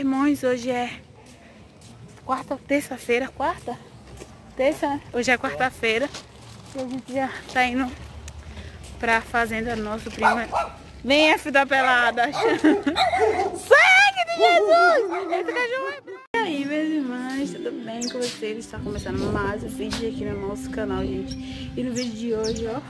irmãos, hoje é terça-feira, hoje é quarta-feira e a gente já tá indo pra fazenda do nosso primo. Vem, filho da pelada! Sangue de Jesus! Esse cachorro é bravo! E aí, meus irmãos, tudo bem com vocês? Está começando mais um vídeo aqui no nosso canal, gente. E no vídeo de hoje, ó,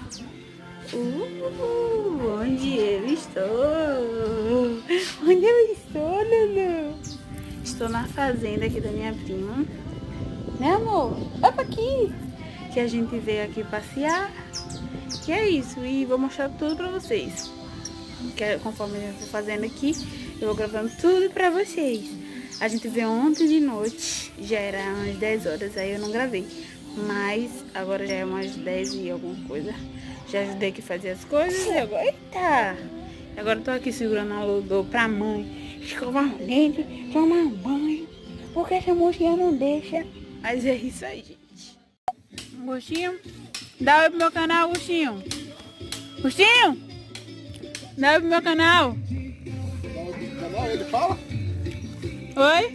onde eu estou? Onde eu estou, Lulu? Estou na fazenda aqui da minha prima. Né, amor? Vai pra aqui! Que a gente veio aqui passear. Que é isso. E vou mostrar tudo pra vocês. Que conforme eu vou fazendo aqui, eu vou gravando tudo pra vocês. A gente veio ontem de noite. Já era umas 10 horas. Aí eu não gravei. Mas agora já é umas 10 e alguma coisa. Já ajudei aqui a fazer as coisas. E agora... Eita! Agora eu tô aqui segurando a Lulu pra mãe escovar o dente, tomar um banho. Porque essa mocinha não deixa. Mas é isso aí, gente. Gostinho? Dá oi pro meu canal, Gostinho. Gostinho? Dá oi pro meu canal. Canal, ele fala? Oi?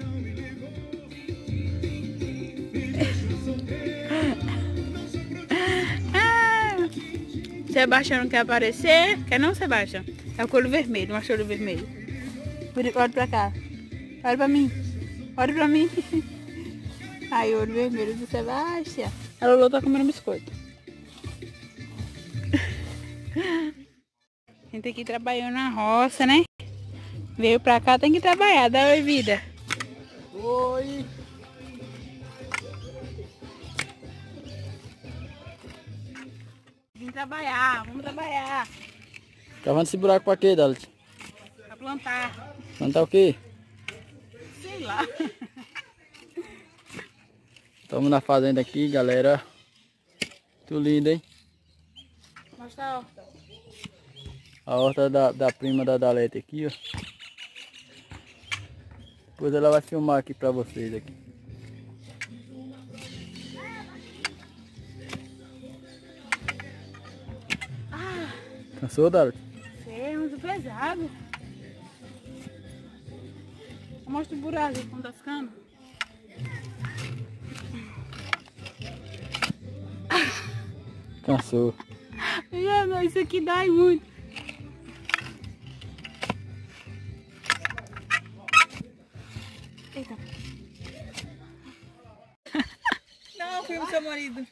Sebastião não quer aparecer. Quer não, Sebastião? É o olho vermelho, mostra o olho vermelho. Olha pra cá. Olha pra mim. Olha pra mim. Aí, o olho vermelho do Sebastião. A Lulu tá comendo biscoito. A gente aqui trabalhando na roça, né? Veio pra cá, tem que trabalhar. Dá oi, vida. Oi. Vim trabalhar, vamos trabalhar. Cavando esse buraco pra quê, Dalit? Pra plantar. Plantar o quê? Sei lá. Estamos na fazenda aqui, galera. Muito lindo, hein? Mostra a horta. A horta da prima da Dalete aqui, ó. Depois ela vai filmar aqui pra vocês aqui. Cansou, Dalit? É muito pesado. Mostra o buraco como tá ficando. Cansou. Não, isso aqui dói muito. Eita. Não, foi o seu marido.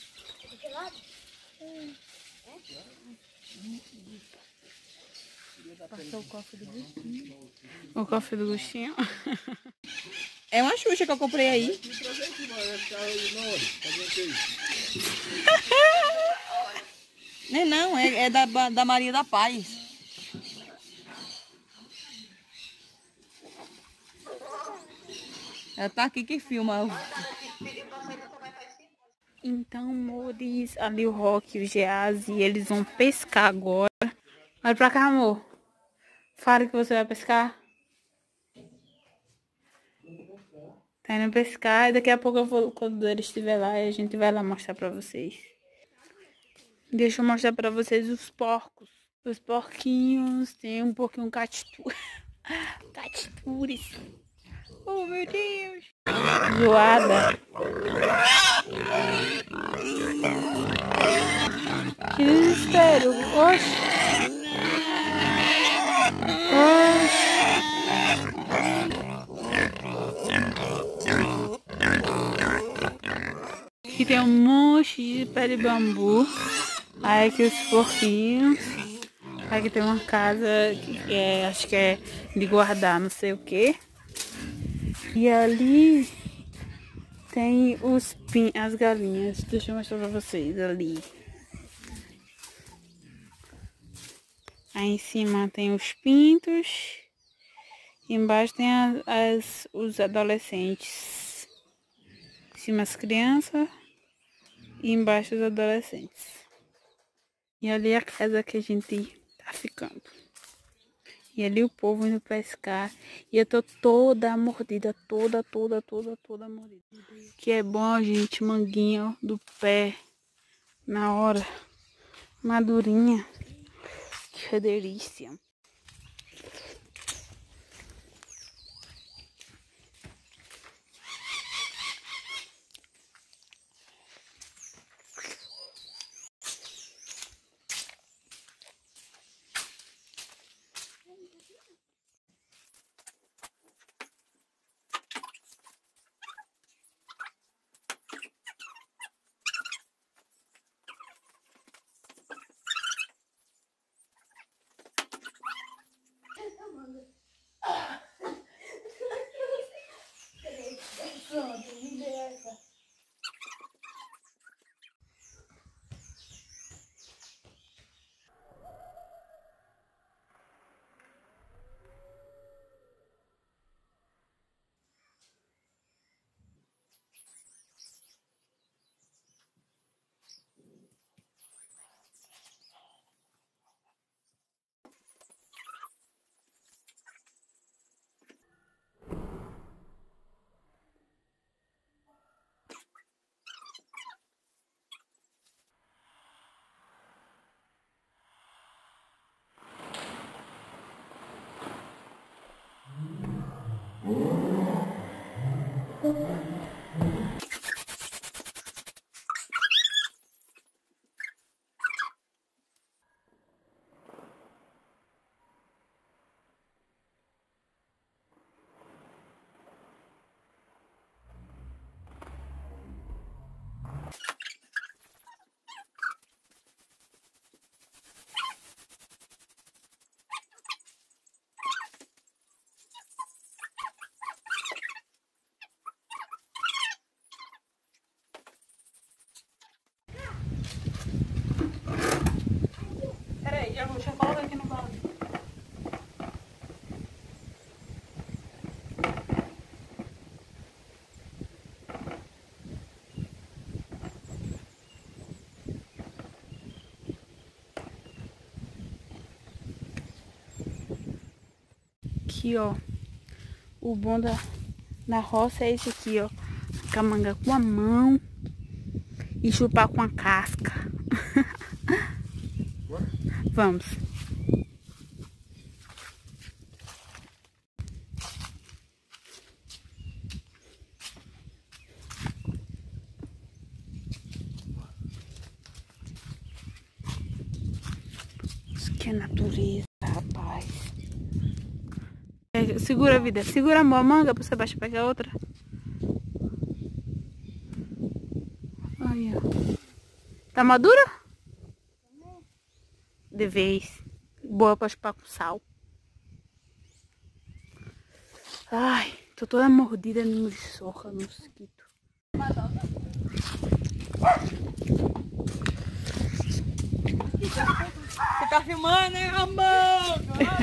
Passou o cofre do Gustinho. O cofre do Gustinho. É uma Xuxa que eu comprei aí. Não, é da Maria da Paz. Ela tá aqui que filma. Então, amores, ali o Rock e o Geazi, eles vão pescar agora. Olha pra cá, amor. Fala que você vai pescar. Tá indo pescar e daqui a pouco eu vou, quando ele estiver lá, a gente vai lá mostrar pra vocês. Deixa eu mostrar pra vocês os porcos. Os porquinhos. Tem um pouquinho catitures. Oh, meu Deus. Zoada. Que desespero. Oxe. Aqui tem um monte de pé de bambu. Aí aqui os porquinhos. Aqui tem uma casa que acho que é de guardar não sei o que. E ali tem as galinhas. Deixa eu mostrar pra vocês ali. Aí em cima tem os pintos. Embaixo tem os adolescentes. Em cima as crianças. E embaixo os adolescentes. E ali a casa que a gente tá ficando. E ali o povo indo pescar. E eu tô toda mordida. Toda mordida. Que é bom, gente. Manguinha do pé. Na hora. Madurinha. Que delícia. Peraí, já coloca aqui no balde. Aqui, ó. O bom na roça é esse aqui, ó. Com a manga com a mão e chupar com a casca. Vamos. Isso que é natureza, rapaz. Segura a vida. Segura a manga pra você baixar pra pegar outra. Aí, ó. Tá madura? De vez. Boa pra chupar com sal. Ai, tô toda mordida de muriçoca, mosquito. Você tá filmando, hein, Ramão?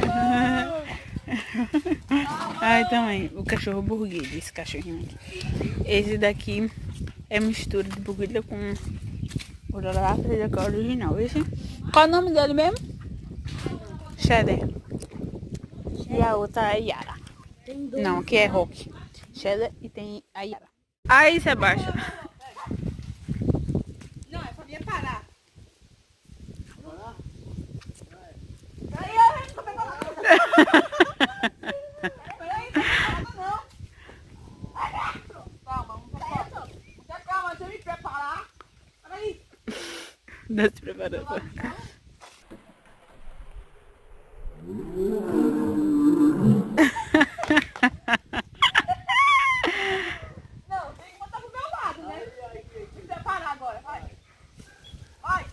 Ai, também. O cachorro burguês, esse cachorrinho aqui. Esse daqui é mistura de burguilha com o da original. Esse. Qual é o nome dele mesmo? Cheddar. E a outra é Yara. Não, aqui é Rock. Cheddar e tem a Yara. Aí, Sebastião. Não, é pra mim parar. Não se preparando. Não, tem que botar pro meu lado, né? Se preparar agora, vai. Vai.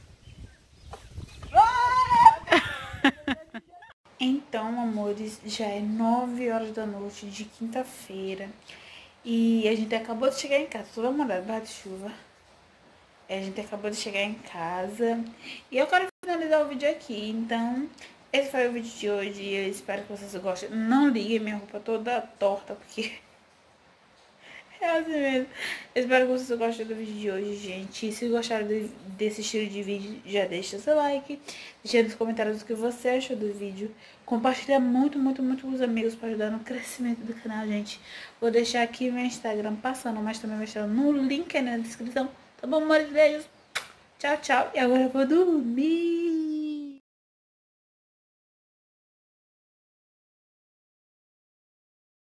Então, amores, já é 9 horas da noite de quinta-feira. E a gente acabou de chegar em casa. Toda molhada, barra de chuva. A gente acabou de chegar em casa. E eu quero finalizar o vídeo aqui. Então, esse foi o vídeo de hoje. Eu espero que vocês gostem. Não liguem minha roupa toda torta, porque é assim mesmo. Eu espero que vocês gostem do vídeo de hoje, gente. E se gostaram desse estilo de vídeo, já deixa seu like. Deixa nos comentários o que você achou do vídeo. Compartilha muito, muito, muito com os amigos para ajudar no crescimento do canal, gente. Vou deixar aqui meu Instagram passando, mas também vai estar no link aí na descrição. Tá bom, amores? Beijos. Tchau, tchau. E agora eu vou dormir.